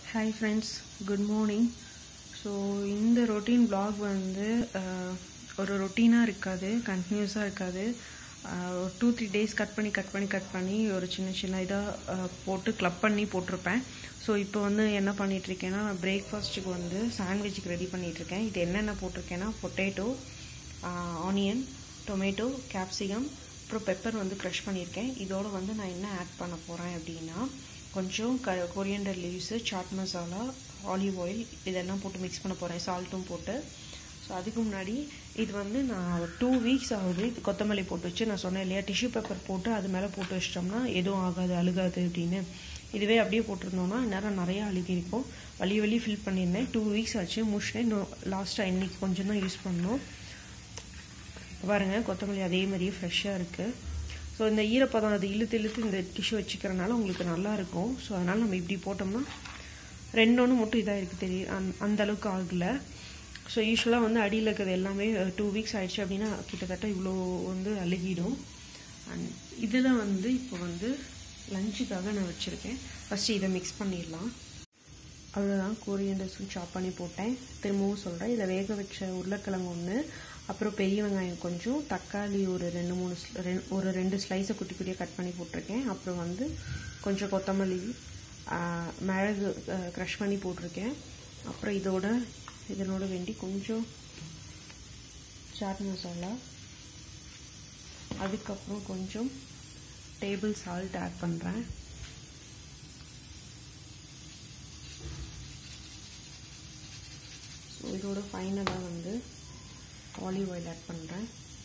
Hi friends, good morning. So இந்த routine vlog வந்து ஒரு ரொட்டீனா இருக்காது, கண்டினியூஸா இருக்காது. 2-3 days கட் பண்ணி ஒரு சின்ன இதா போட்டு கிளப் பண்ணி போட்டுருப்பேன். ஸோ இப்போ வந்து என்ன பண்ணிட்டு இருக்கேன்னா, நான் பிரேக்ஃபாஸ்ட்டுக்கு வந்து சாண்ட்விச்சுக்கு ரெடி பண்ணிட்டு இருக்கேன். இது என்னென்ன போட்டிருக்கேன்னா, பொட்டேட்டோ, ஆனியன், டொமேட்டோ, கேப்சிகம், அப்புறம் பெப்பர் வந்து க்ரஷ் பண்ணியிருக்கேன். இதோட வந்து நான் என்ன ஆட் பண்ண போகிறேன் அப்படின்னா, கொஞ்சம் coriander leaves, chaat masala, olive oil இதெல்லாம் போட்டு மிக்ஸ் பண்ண போகிறேன், சால்ட்டும் போட்டு. ஸோ அதுக்கு முன்னாடி இது வந்து நான் 2 weeks ஆகுது. இது கொத்தமல்லி போட்டு வச்சு, நான் சொன்னேன் இல்லையா, டிஷ்யூ பேப்பர் போட்டு அது மேலே போட்டு வச்சிட்டோம்னா எதுவும் ஆகாது, அழுகாது அப்படின்னு. இதுவே அப்படியே போட்டிருந்தோம்னா நேரம் நிறையா அழுகிருக்கும். வலி ஃபில் பண்ணியிருந்தேன். 2 weeks ஆச்சு, முடிச்சிட்டேன். இன்னும் லாஸ்ட்டாக இன்னைக்கு கொஞ்சம் தான் யூஸ் பண்ணோம். பாருங்கள், கொத்தமல்லி அதே மாதிரியே ஃப்ரெஷ்ஷாக இருக்குது. ஸோ இந்த ஈரப்பதம் அது இழுத்து இந்த டிஷ்யூ வச்சுக்கிறனால உங்களுக்கு நல்லாயிருக்கும். ஸோ அதனால் நம்ம இப்படி போட்டோம்னா 2 மட்டும் இதாக இருக்குது, தெரியும், அந்தளவுக்கு ஆகலை. ஸோ யூஸ்வலாக வந்து அடியில் இருக்கிறது எல்லாமே 2 weeks ஆயிடுச்சு அப்படின்னா கிட்டத்தட்ட இவ்வளோ வந்து அழுகிடும். அண்ட் இதில் வந்து இப்போ வந்து லஞ்சுக்காக நான் வச்சுருக்கேன். ஃபஸ்ட்டு இதை மிக்ஸ் பண்ணிடலாம். அவ்வளோதான், கொரியண்டர்ஸும் சாப் பண்ணி போட்டேன். திரும்பவும் சொல்கிறேன், இதில் வேக வச்ச உருளைக்கிழங்கு 1, அப்புறம் பெரிய வெங்காயம் கொஞ்சம், தக்காளி ஒரு 2 ஸ்லைஸை குட்டி குட்டியாக கட் பண்ணி போட்டிருக்கேன். அப்புறம் வந்து கொஞ்சம் கொத்தமல்லி, மிளகு க்ரஷ் பண்ணி போட்டிருக்கேன். அப்புறம் இதனோட வேண்டி கொஞ்சம் சாட் மசாலா, அதுக்கப்புறம் கொஞ்சம் டேபிள் சால்ட் ஆட் பண்ணுறேன். ஸோ இதோட ஃபைனலாக வந்து ஆலிவ் ஆயில் ஆட் பண்ணுறேன்.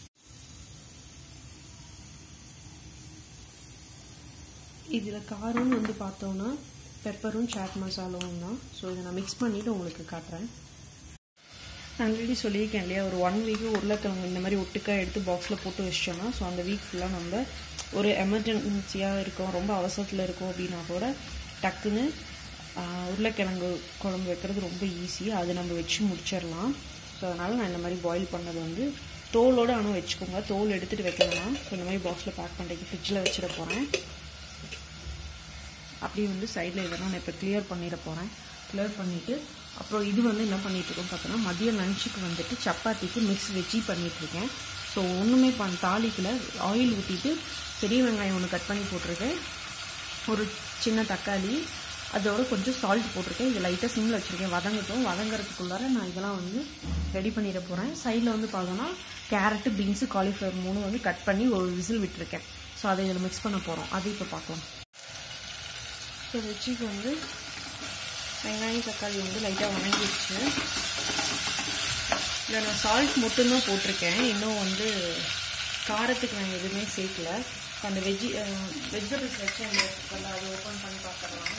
இதில் காரம்னு வந்து பார்த்தோன்னா பெப்பரும் சாட் மசாலாவும் தான். ஸோ இதை நான் மிக்ஸ் பண்ணிவிட்டு உங்களுக்கு காட்டுறேன். நான் ஆல்ரெடி சொல்லியிருக்கேன் இல்லையா, ஒரு 1 week உருளைக்கிழங்கு இந்த மாதிரி ஒட்டுக்காக எடுத்து பாக்ஸில் போட்டு வச்சிட்டோன்னா, ஸோ அந்த வீக் ஃபுல்லாக நம்ம ஒரு எமர்ஜென்சியாக இருக்கோம், ரொம்ப அவசரத்தில் இருக்கோம் அப்படின்னா கூட டக்குன்னு உருளைக்கிழங்கு குழம்பு வைக்கிறது ரொம்ப ஈஸி. அது நம்ம வச்சு முடிச்சிடலாம். ஸோ அதனால் நான் இந்த மாதிரி பாயில் பண்ணது வந்து தோலோடு ஆனால் வச்சுக்கோங்க, தோல் எடுத்துகிட்டு வைக்கலாம். ஸோ இந்த மாதிரி பாக்ஸில் பேக் பண்ணுறதுக்கு ஃப்ரிட்ஜில் வச்சிட போகிறேன். அப்படியே வந்து சைடில் இதெல்லாம் நான் இப்போ கிளியர் பண்ணிட போகிறேன். கிளியர் பண்ணிவிட்டு அப்புறம் இது வந்து என்ன பண்ணிகிட்ருக்கோம் பார்த்தோன்னா, மதியம் லஞ்சுக்கு வந்துட்டு சப்பாத்திக்கு மிக்ஸ் வெஜ்ஜி பண்ணிகிட்ருக்கேன். ஸோ ஒன்றுமே தாளிக்கல, ஆயில் ஊற்றிட்டு பெரிய வெங்காயம் 1 கட் பண்ணி போட்டிருக்கேன், ஒரு சின்ன தக்காளி, அதோட கொஞ்சம் சால்ட் போட்டிருக்கேன். இது லைட்டாக சிம்மில் வச்சுருக்கேன், வதங்கிறதுக்குள்ளார நான் இதெல்லாம் வந்து ரெடி பண்ணிட போகிறேன். சைடில் வந்து பார்த்தோன்னா கேரட்டு, பீன்ஸு, காலிஃப்ளவர் 3 வந்து கட் பண்ணி ஒரு விசில் விட்டுருக்கேன். ஸோ அதை இதில் மிக்ஸ் பண்ண போகிறோம். அது இப்போ பார்க்கலாம். ஸோ வெஜ்ஜிக்கு வந்து வெங்காயம் தக்காளி வந்து லைட்டாக வணங்கிடுச்சு. இல்லை, நான் சால்ட் மட்டும்தான் போட்டிருக்கேன், இன்னும் வந்து காரத்துக்கு நான் எதுவுமே சேர்க்கல. அந்த வெஜிடபிள்ஸ் வச்சு அந்த அதை ஓப்பன் பண்ணி பார்த்துடலாம்.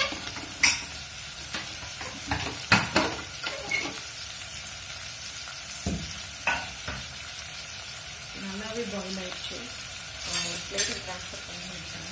நல்லாவே பாயில் ஆயிடுச்சு. பிளேட்டில் ட்ரான்ஸ்ஃபர் பண்ணி வச்சேன்.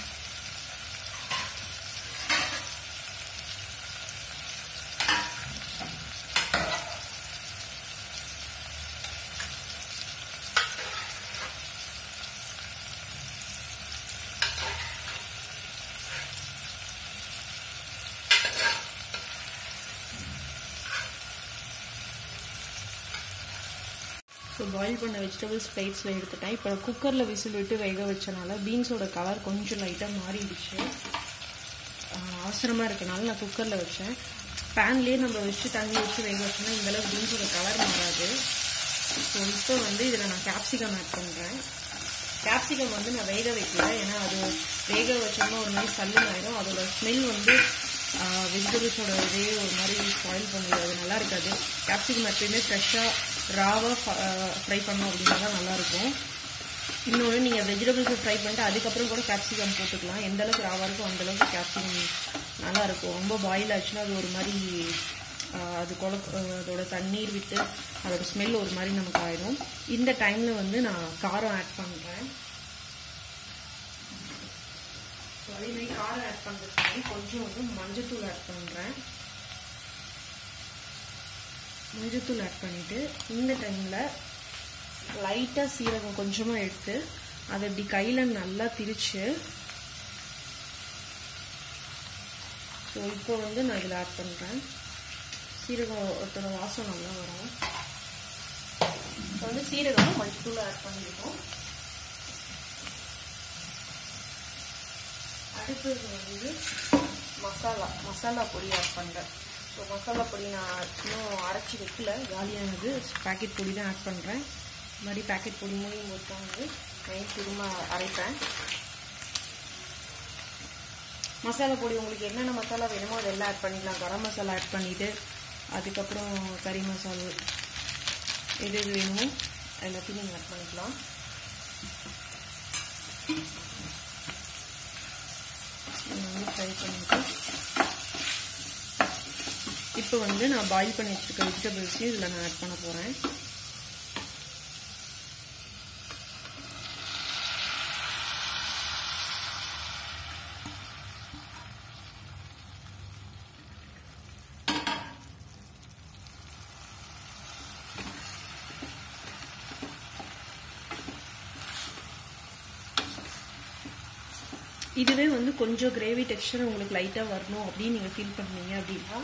ஸோ பாயில் பண்ண வெஜிடபிள்ஸ் பிளேட்ஸில் எடுத்துட்டேன். இப்போ குக்கரில் விசில் விட்டு வேக வச்சனால பீன்ஸோட கலர் கொஞ்சம் லைட்டாக மாறிடுச்சு. அவசரமாக இருக்கனால நான் குக்கரில் வச்சேன். பேன்லேயே நம்ம வச்சு தண்ணி வச்சு வேக வச்சோன்னா இந்தளவு பீன்ஸோட கலர் மாறாது. ஸோ இப்போ வந்து இதில் நான் கேப்சிகம் ஆட் பண்ணுறேன். கேப்சிகம் வந்து நான் வேக வைக்கல, ஏன்னா அது வேக வச்சோம்னா ஒரு மாதிரி சல்லுன்னு ஆயிடும். அதோட ஸ்மெல் வந்து வெஜிடபிள்ஸோட இதே ஒரு மாதிரி ஸ்பாயில் பண்ணிடும், அது நல்லா இருக்காது. கேப்சிகம் எப்பயுமே ஃப்ரெஷ்ஷாக ராவாக ஃப்ரை பண்ணோம் அப்படின்னா தான் நல்லாயிருக்கும். இன்னொன்று, நீங்கள் வெஜிடபிள்ஸை ஃப்ரை பண்ணிட்டு அதுக்கப்புறம் கூட கேப்சிகம் போட்டுக்கலாம். எந்தளவுக்கு ராவாக இருக்கோ அந்தளவுக்கு கேப்சிகம் நல்லாயிருக்கும். ரொம்ப பாயில் ஆச்சுன்னா அது ஒரு மாதிரி அதோட தண்ணீர் விட்டு அதோட ஸ்மெல் ஒரு மாதிரி நமக்கு ஆயிடும். இந்த டைமில் வந்து நான் காரம் ஆட் பண்ணுறேன். அதேமாதிரி காரம் ஆட் பண்ணுறதுக்கு கொஞ்சம் வந்து மஞ்சத்தூள் ஆட் பண்ணுறேன். மஞ்சத்தூள் ஆட் பண்ணிவிட்டு இந்த டைமில் லைட்டாக சீரகம் கொஞ்சமாக எடுத்து அதை இப்படி கையில் நல்லா திரித்து ஸோ இப்போ வந்து நான் இதில் ஆட் பண்ணுறேன். சீரகத்தோட வாசம் நல்லா வரும். இப்போ வந்து சீரகம் மஞ்சள் ஆட் பண்ணியிருக்கோம். அடுத்தது வந்து மசாலா பொடி ஆட் பண்ணுறேன். ஸோ மசாலா பொடி நான் இன்னும் அரைச்சி வைக்கல, காலியானது. பேக்கெட் பொடி தான் ஆட் பண்ணுறேன். இந்த மாதிரி பேக்கெட் பொடி மூலியம் போட்டு வந்து நைட் திரும்ப அரைப்பேன். மசாலா பொடி உங்களுக்கு என்னென்ன மசாலா வேணுமோ அதெல்லாம் ஆட் பண்ணிக்கலாம். கரம் மசாலா ஆட் பண்ணிவிட்டு அதுக்கப்புறம் கறி மசாலா எது வேணுமோ எல்லாத்தையும் நீங்கள் ஆட் பண்ணிக்கலாம். ஃப்ரை பண்ணிட்டு இப்போ வந்து நான் பாயில் பண்ணி வச்சுருக்க வெஜிடபிள்ஸையும் இதில் நான் ஆட் பண்ண போகிறேன். இதுவே வந்து கொஞ்சம் கிரேவி டெக்ஸ்சர் உங்களுக்கு லைட்டாக வரணும் அப்படின்னு நீங்கள் ஃபீல் பண்ணீங்க அப்படின்னா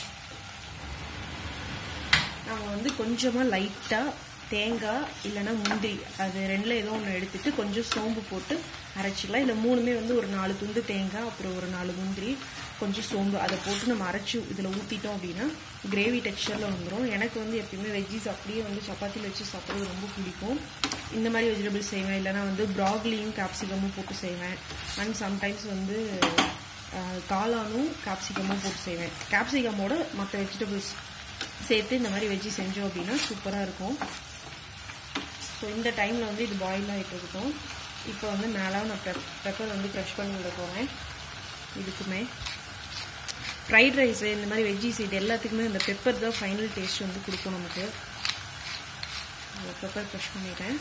நம்ம வந்து கொஞ்சமாக லைட்டாக தேங்காய் இல்லைன்னா முந்திரி அது ரெண்டில் ஏதோ ஒன்று எடுத்துட்டு கொஞ்சம் சோம்பு போட்டு அரைச்சிக்கலாம். இல்லை மூணுமே வந்து ஒரு 4 துண்டு தேங்காய் அப்புறம் ஒரு 4 முந்திரி கொஞ்சம் சோம்பு அதை போட்டு நம்ம அரைச்சி இதில் ஊற்றிட்டோம் அப்படின்னா கிரேவி டெக்ஸ்சரில் வந்துடும். எனக்கு வந்து எப்பயுமே வெஜ்ஜீஸ் அப்படியே வந்து சப்பாத்தியில் வச்சு சாப்பிட்றது ரொம்ப பிடிக்கும். இந்த மாதிரி வெஜிடபிள்ஸ் செய்வேன். இல்லைனா வந்து ப்ராக்லியும் கேப்சிகமும் போட்டு செய்வேன். அண்ட் சம்டைம்ஸ் வந்து காளானும் கேப்சிகமும் போட்டு செய்வேன். கேப்சிகமோட மற்ற வெஜிடபிள்ஸ் சேர்த்து இந்த மாதிரி வெஜ்ஜி செஞ்சோம் அப்படின்னா சூப்பராக இருக்கும். ஸோ இந்த டைமில் வந்து இது பாயில் ஆகிட்டு இருக்கும். இப்போ வந்து மேலே நான் பெப்பர் வந்து க்ரஷ் பண்ணி விட போகிறேன். இதுக்குமே ஃப்ரைட் ரைஸு இந்த மாதிரி வெஜ்ஜிஸ் இது எல்லாத்துக்குமே இந்த பெப்பர் தான் ஃபைனல் டேஸ்ட் வந்து கொடுக்கும் நமக்கு. பெப்பர் க்ரஷ் பண்ணிட்டேன்.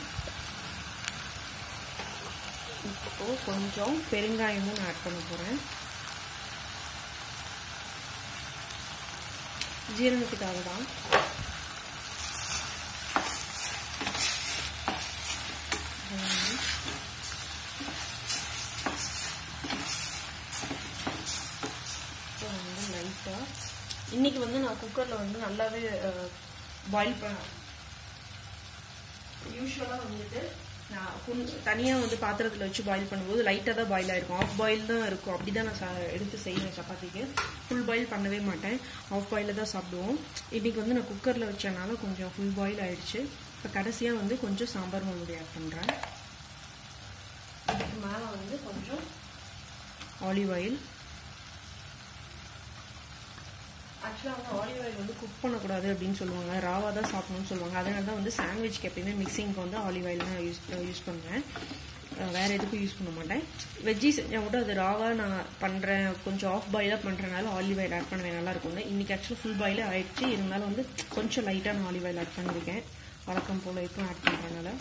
இப்போது கொஞ்சம் பெருங்காயமும் நான் ஆட் பண்ண போகிறேன். ஜீரணத்துக்காக தான். லைட்டாக இன்னைக்கு வந்து நான் குக்கரில் வந்து நல்லாவே பாயில் பண்ணேன். யூஸ்வலாக வந்துட்டு நான் தனியாக வந்து பாத்திரத்தில் வச்சு பாயில் பண்ணும்போது லைட்டாக தான் பாயில் ஆகிருக்கும். ஆஃப் பாயில் தான் இருக்கும். அப்படி தான் நான் எடுத்து செய்வேன் சப்பாத்திக்கு. ஃபுல் பாயில் பண்ணவே மாட்டேன். ஆஃப் பாயில் தான் சாப்பிடுவோம். இன்றைக்கி வந்து நான் குக்கரில் வச்சனால கொஞ்சம் ஃபுல் பாயில் ஆகிடுச்சு. இப்போ கடைசியாக வந்து கொஞ்சம் சாம்பார் மல்லி ஆட் பண்ணுறேன். அதுக்கு மேலே வந்து கொஞ்சம் ஆலிவ் ஆயில். ஆக்சுவலாக வந்து ஆலிவ் ஆயில் வந்து குக் பண்ணக்கூடாது அப்படின்னு சொல்லுவாங்க. ராவாக தான் சாப்பிடணும்னு சொல்லுவாங்க. அதனால தான் வந்து சாண்ட்விச்க்கு எப்பயுமே மிக்சிங்க்கு வந்து ஆலிவ் ஆயில் தான் யூஸ் பண்ணுவேன். வேறு எதுக்கும் யூஸ் பண்ண மாட்டேன். வெஜ்ஜி செஞ்சால் கூட அது ராவாக நான் பண்ணுறேன். கொஞ்சம் ஆஃப் பாயிலாக பண்ணுறதுனால ஆலிவ் ஆயில் ஆட் பண்ணுவேன். நல்லாயிருக்கும். இன்றைக்கி ஆக்சுவலாக ஃபுல் பாயிலே ஆகிடுச்சு. இருந்தாலும் வந்து கொஞ்சம் லைட்டாக நான் ஆலிவ் ஆயில் ஆட் பண்ணியிருக்கேன். வழக்கம் போல் இப்போ ஆட் பண்ணுறதுனால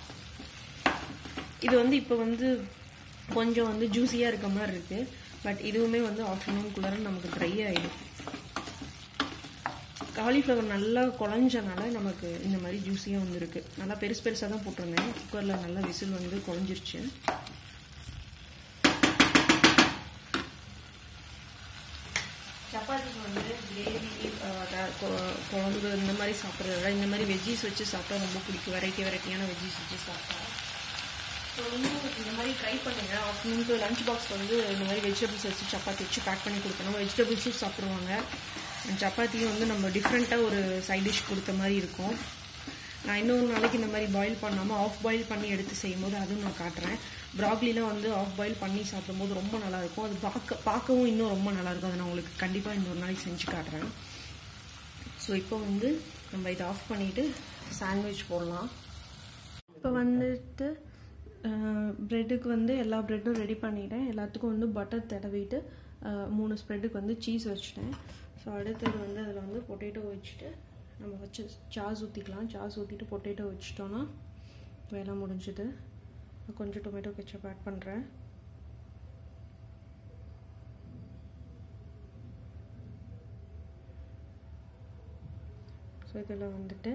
இது வந்து இப்போ வந்து கொஞ்சம் வந்து ஜூஸியாக இருக்க மாதிரி இருக்குது. பட் இதுவுமே வந்து ஆஃப்டர்நூனுக்குள்ளார நமக்கு ட்ரை ஆகிடும். காலிஃப்ளவர் நல்லா குழஞ்சனால நமக்கு இந்த மாதிரி ஜூஸியாக வந்துருக்கு. நல்லா பெருசாக தான் போட்டிருந்தேன். குக்கரில் நல்லா விசில் வந்து குழஞ்சிருச்சு. சப்பாத்திக்கு வந்து கிரேவி குழம்பு இந்த மாதிரி சாப்பிட்றத விட இந்த மாதிரி வெஜ்ஜீஸ் வச்சு சாப்பிட்டா ரொம்ப பிடிக்கும். வெரைட்டியான வெஜ்ஜீஸ் வச்சு சாப்பிட்டா. ஸோ இன்னும் இந்த மாதிரி ட்ரை பண்ணுங்கள். ஆஃப்டர்நூனுக்கு லஞ்ச் பாக்ஸ் வந்து இந்த மாதிரி வெஜிடபிள்ஸ் வச்சு சப்பாத்தி வச்சு பேக் பண்ணி கொடுக்கணும். வெஜிடபிள்ஸும் சாப்பிடுவாங்க. சப்பாத்தியும் வந்து நம்ம டிஃப்ரெண்ட்டாக ஒரு சைட் டிஷ் கொடுத்த மாதிரி இருக்கும். நான் இன்னொரு நாளைக்கு இந்த மாதிரி பாயில் பண்ணாமல் ஆஃப் பாயில் பண்ணி எடுத்து செய்யும்போது அதுவும் நான் காட்டுறேன். ப்ராக்லிலாம் வந்து ஆஃப் பாயில் பண்ணி சாப்பிடும்போது ரொம்ப நல்லாயிருக்கும். அது பார்க்கவும் இன்னும் ரொம்ப நல்லாயிருக்கும். அதை நான் உங்களுக்கு கண்டிப்பாக இன்னொரு நாளைக்கு செஞ்சு காட்டுறேன். ஸோ இப்போ வந்து நம்ம இதை ஆஃப் பண்ணிவிட்டு சாண்ட்விச் போடலாம். இப்போ வந்துட்டு ப்ரெட்டுக்கு வந்து எல்லா ப்ரெட்டும் ரெடி பண்ணிட்டேன். எல்லாத்துக்கும் வந்து பட்டர் தடவிட்டு 3 ஸ்ப்ரெட்டுக்கு வந்து சீஸ் வச்சுட்டேன். ஸோ அடுத்தது வந்து அதில் வந்து பொட்டேட்டோ வச்சுட்டு நம்ம வச்சு சாஸ் ஊற்றிக்கலாம். சாஸ் ஊற்றிட்டு பொட்டேட்டோ வச்சுட்டோன்னா வேலை முடிஞ்சுது. கொஞ்சம் டொமேட்டோ கெச்சப் ஆட் பண்ணுறேன். ஸோ இதில் வந்துட்டு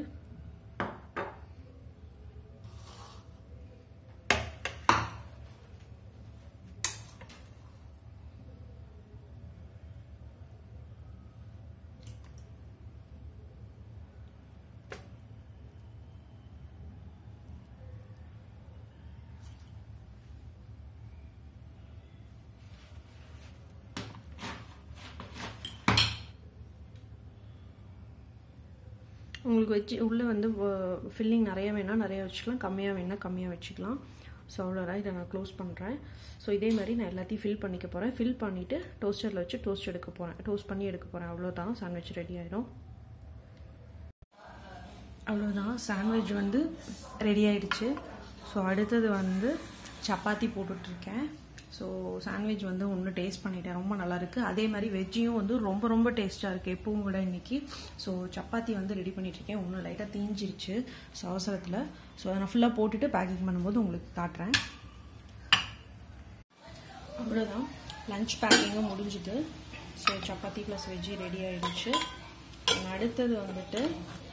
உங்களுக்கு வச்சு உள்ளே வந்து ஃபில்லிங் நிறைய வேணால் நிறையா வச்சுக்கலாம், கம்மியாக வேணால் கம்மியாக வச்சுக்கலாம். ஸோ அவ்வளோதான். இதை நான் க்ளோஸ் பண்ணுறேன். ஸோ இதே மாதிரி நான் எல்லாத்தையும் ஃபில் பண்ணிக்க போகிறேன். ஃபில் பண்ணிவிட்டு டோஸ்டரில் வச்சு டோஸ்ட் பண்ணி எடுக்க போகிறேன். அவ்வளோதான், சாண்ட்விச் ரெடி ஆகிடும். அவ்வளோதான், சாண்ட்விச் வந்து ரெடி ஆகிடுச்சு. ஸோ அடுத்தது வந்து சப்பாத்தி போட்டுட்ருக்கேன். ஸோ சாண்ட்விச் வந்து ஒன்று டேஸ்ட் பண்ணிட்டேன், ரொம்ப நல்லாயிருக்கு. அதே மாதிரி வெஜ்ஜியும் வந்து ரொம்ப ரொம்ப டேஸ்ட்டாக இருக்குது எப்பவும் விட இன்றைக்கி. ஸோ சப்பாத்தி வந்து ரெடி பண்ணிகிட்ருக்கேன். ஒன்று லைட்டாக தீஞ்சிருச்சு ஸோ அவசரத்தில். ஸோ அதை நான் ஃபுல்லாக போட்டுட்டு பேக்கிங் பண்ணும்போது உங்களுக்கு காட்டுறேன். அவ்வளோதான், லன்ச் பேக்கிங்கும் முடிஞ்சுது. So chapati plus veggie ready ஆகிடுச்சு. அடுத்தது வந்துட்டு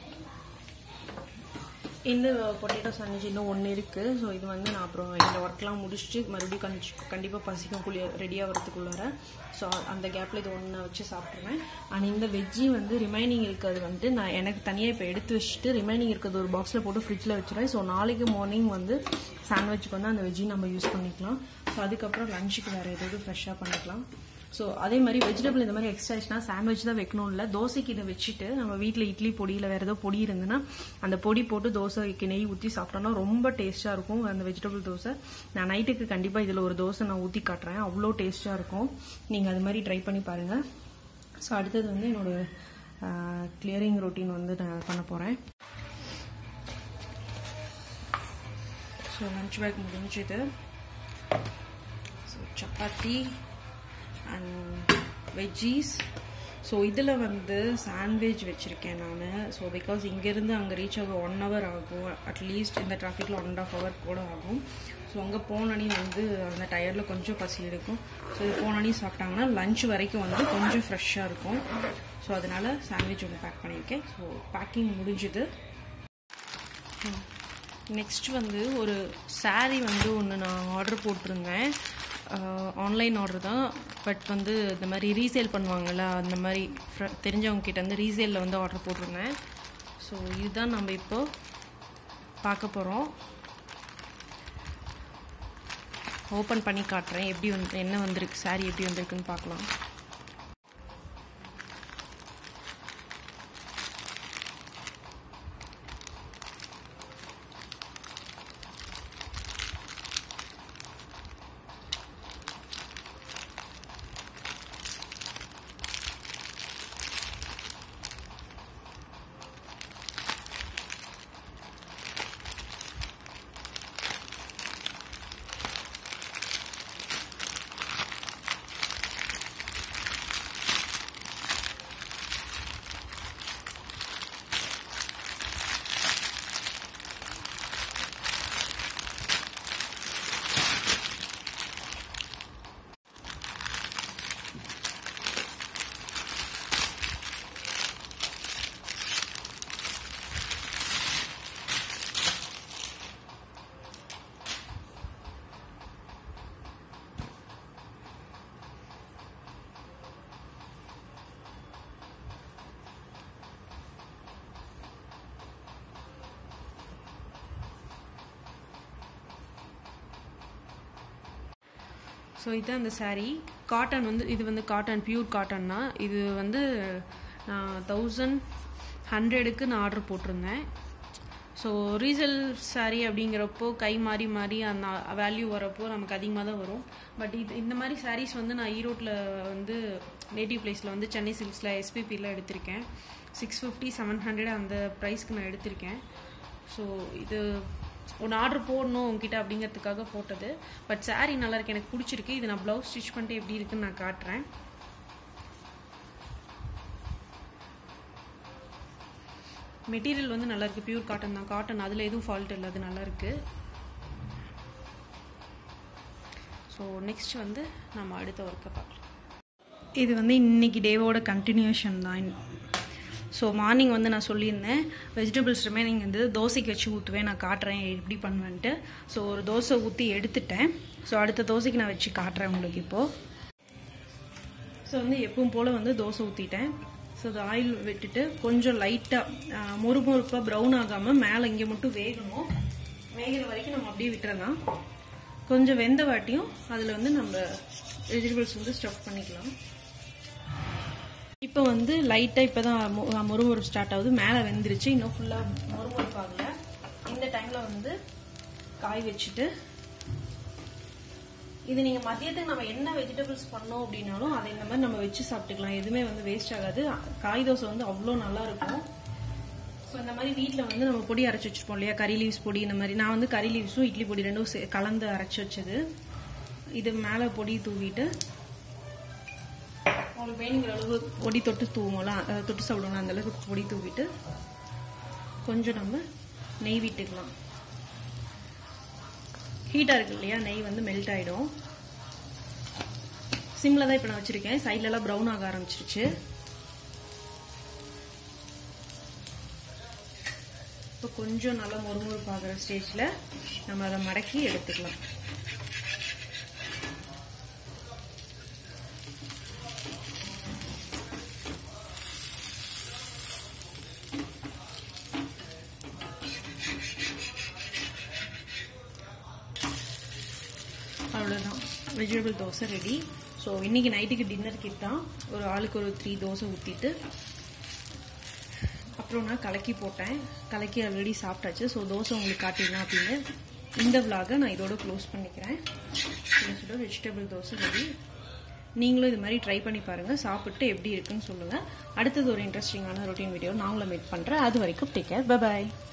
இந்த பொட்டேட்டோ சாண்ட்விச் இன்னும் ஒன்று இருக்குது. ஸோ இது வந்து நான் அப்புறம் இந்த ஒர்க்லாம் முடிச்சுட்டு மறுபடியும் கண்டிப்பாக பசிக்கும் ரெடியாக வரதுக்குள்ளார. ஸோ அந்த கேப்பில் இது ஒன்று வச்சு சாப்பிட்ருவேன். அண்ட் இந்த வெஜ்ஜி வந்து ரிமைனிங் இருக்கிறது வந்துட்டு நான் எனக்கு தனியாக இப்போ எடுத்து வச்சுட்டு ரிமைனிங் இருக்கிறது ஒரு பாக்ஸில் போட்டு ஃப்ரிட்ஜில் வச்சுருவேன். ஸோ நாளைக்கு மார்னிங் வந்து சாண்ட்விச்சுக்கு வந்து அந்த வெஜ்ஜி நம்ம யூஸ் பண்ணிக்கலாம். ஸோ அதுக்கப்புறம் லஞ்சுக்கு வேறு ஏதாவது ஃப்ரெஷ்ஷாக பண்ணிக்கலாம். ஸோ அதே மாதிரி வெஜிடபிள் இந்த மாதிரி எக்ஸ்ட்ரா ஆச்சுன்னா சாண்ட்விச் தான் வைக்கணும் இல்லை, தோசைக்கு இதை வச்சுட்டு நம்ம வீட்டில் இட்லி பொடியில் வேறு ஏதோ பொடி இருந்ததுன்னா அந்த பொடி போட்டு தோசைக்கு நெய் ஊற்றி சாப்பிட்டோன்னா ரொம்ப டேஸ்ட்டாக இருக்கும் அந்த வெஜிடபிள் தோசை. நான் நைட்டுக்கு கண்டிப்பாக இதில் ஒரு தோசை நான் ஊற்றி காட்டுறேன், அவ்வளோ டேஸ்ட்டாக இருக்கும். நீங்கள் அது மாதிரி ட்ரை பண்ணி பாருங்கள். ஸோ அடுத்தது வந்து என்னோடய கிளியரிங் ரொட்டீன் வந்து நான் பண்ண போகிறேன். ஸோ லன்ச் பேக் முடிஞ்சுது. So chapati and veggies. So இதில் வந்து சாண்ட்விச் வச்சுருக்கேன் நான். ஸோ பிகாஸ் இங்கேருந்து அங்கே ரீச் ஆக 1 hour ஆகும், அட்லீஸ்ட் இந்த டிராஃபிக்கில் 1.5 hour கூட ஆகும். ஸோ அங்கே போனோன்னே வந்து அந்த டயரில் கொஞ்சம் பசி எடுக்கும். ஸோ இது போனோன்னே சாப்பிட்டாங்கன்னா லஞ்ச் வரைக்கும் வந்து கொஞ்சம் ஃப்ரெஷ்ஷாக இருக்கும். ஸோ அதனால் சாண்ட்விச் ஒன்று பேக் பண்ணியிருக்கேன். ஸோ பேக்கிங் முடிஞ்சுது. நெக்ஸ்ட் வந்து ஒரு சாரீ வந்து ஒன்று நான் ஆர்டர் போட்டிருந்தேன். ஆன்லைன் ஆர்டர் தான், பட் வந்து இந்த மாதிரி ரீசேல் பண்ணுவாங்கள்ல, அந்த மாதிரி தெரிஞ்சவங்க கிட்ட வந்து ரீசேலில் வந்து ஆர்டர் போட்டிருந்தேன். ஸோ இதுதான் நம்ம இப்போ பார்க்க போகிறோம். ஓப்பன் பண்ணி காட்டுறேன் எப்படி வந்து என்ன வந்திருக்கு, சாரீ எப்படி வந்திருக்குன்னு பார்க்கலாம். ஸோ இதுதான் அந்த சாரீ. காட்டன் வந்து இது வந்து காட்டன், பியூர் காட்டன் தான். இது வந்து நான் 1100க்கு நான் ஆர்டர் போட்டிருந்தேன். ஸோ ரீசேல் சாரீ அப்படிங்கிறப்போ கை மாறி மாறி அந்த வேல்யூ வரப்போ நமக்கு அதிகமாக தான் வரும். பட் இந்த மாதிரி சாரீஸ் வந்து நான் ஈரோட்டில் வந்து நேட்டிவ் பிளேஸில் வந்து சென்னை சில்க்ஸில் எஸ்பிபியில் எடுத்திருக்கேன். 650 700 அந்த ப்ரைஸ்க்கு நான் எடுத்திருக்கேன். ஸோ இது ஒன்று ஆர்டர் போடணும் உங்ககிட்ட அப்படிங்கிறதுக்காக போட்டது. பட் சாரீ நல்லா இருக்கு, எனக்கு பிடிச்சிருக்கு. இது நான் ப்ளவுஸ் ஸ்டிச் பண்ணிட்டு எப்படி இருக்குன்னு நான் காட்டுறேன். மெட்டீரியல் வந்து நல்லா இருக்கு, பியூர் காட்டன் தான். காட்டன் அதில் எதுவும் ஃபால்ட் இல்லை, அது நல்லா இருக்கு. ஸோ நெக்ஸ்ட் வந்து நம்ம அடுத்த ஒர்க்கை பார்க்கலாம். இது வந்து இன்னைக்கு டேவோட கண்டினியூஷன் தான். ஸோ மார்னிங் வந்து நான் சொல்லியிருந்தேன் வெஜிடபிள்ஸ் ரிமைனிங் வந்து தோசைக்கு வச்சு ஊற்றுவேன், நான் காட்டுறேன் எப்படி பண்ணுவேன்ட்டு. ஸோ ஒரு தோசை ஊற்றி எடுத்துட்டேன். ஸோ அடுத்த தோசைக்கு நான் வச்சு காட்டுறேன் உங்களுக்கு இப்போது. ஸோ வந்து எப்பவும் போல் வந்து தோசை ஊற்றிட்டேன். ஸோ அது ஆயில் விட்டுட்டு கொஞ்சம் லைட்டாக மொறுமொறுப்பாக ப்ரௌன் ஆகாமல் மேலே இங்கே மட்டும் வேகணும். வேகிற வரைக்கும் நம்ம அப்படியே விட்டுறலாம். கொஞ்சம் வெந்த வாட்டியும் அதில் வந்து நம்ம வெஜிடபிள்ஸ் வந்து ஸ்டஃப் பண்ணிக்கலாம். இப்போ வந்து லைட்டாக இப்போ தான் மொறுமொறு ஸ்டார்ட் ஆகுது, மேலே வெந்துருச்சு, இன்னும் ஃபுல்லாக மொறுமொறுப்பாகல. இந்த டைமில் வந்து காய் வச்சுட்டு, இது நீங்கள் மதியத்துக்கு நம்ம என்ன வெஜிடபிள்ஸ் பண்ணோம் அப்படின்னாலும் அதை இந்த மாதிரி நம்ம வச்சு சாப்பிட்டுக்கலாம், எதுவுமே வந்து வேஸ்ட் ஆகாது. காய் தோசை வந்து அவ்வளோ நல்லா இருக்கும். ஸோ இந்த மாதிரி வீட்டில் வந்து நம்ம பொடி அரைச்சி வச்சுருப்போம் இல்லையா, கறி லீவ்ஸ் பொடி, இந்த மாதிரி நான் வந்து கறி லீவ்ஸும் இட்லி பொடி ரெண்டும் கலந்து அரைச்சி வச்சது. இது மேலே பொடி தூவிட்டு, உங்களுக்கு வேணுங்கிற அளவு பொடி தொட்டு தூவோம்லாம், தொட்டு சாப்பிடுவோம், அந்த அளவுக்கு பொடி தூவிட்டு கொஞ்சம் நம்ம நெய் விட்டுக்கலாம். ஹீட்டாக இருக்கு இல்லையா, நெய் வந்து மெல்ட் ஆகிடும். சிம்மில் தான் இப்போ நான் வச்சுருக்கேன், சைட்லலாம் ப்ரௌன் ஆக ஆரம்பிச்சிருச்சு. இப்போ கொஞ்சம் நல்லா மொறுமொறுப்பாகிற ஸ்டேஜில் நம்ம அதை மடக்கி எடுத்துக்கலாம். அவ்வளோதான், வெஜிடபிள் தோசை ரெடி. ஸோ இன்றைக்கி நைட்டுக்கு டின்னர் கிட்ட தான் ஒரு ஆளுக்கு ஒரு 3 தோசை ஊற்றிட்டு, அப்புறம் நான் கலக்கி போட்டேன், கலக்கி ஆல்ரெடி சாப்பிட்டாச்சு. ஸோ தோசை உங்களுக்கு காட்டிடலாம் அப்படின்னு இந்த விலாகை நான் இதோட க்ளோஸ் பண்ணிக்கிறேன். சுட வெஜிடபிள் தோசை ரெடி. நீங்களும் இது மாதிரி ட்ரை பண்ணி பாருங்கள், சாப்பிட்டு எப்படி இருக்குன்னு சொல்லுங்கள். அடுத்தது ஒரு இன்ட்ரெஸ்டிங்கான ரொட்டீன் வீடியோ நான் உங்களை மீட் பண்ணுறேன். அது வரைக்கும் டேக் கேர், பை பாய்.